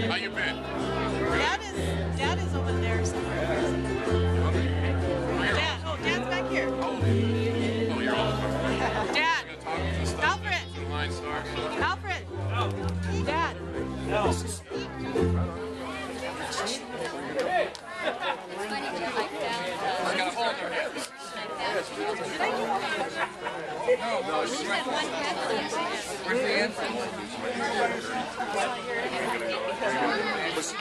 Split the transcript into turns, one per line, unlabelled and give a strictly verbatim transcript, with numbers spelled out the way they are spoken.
How you been?
Dad is, Dad is over there somewhere. Dad, oh, Dad's back here.
Oh, oh you're on.
Dad. Alfred.
Line star.
Alfred. Dad.
I got a hole in her head. No, no, she's right. Where's the answer?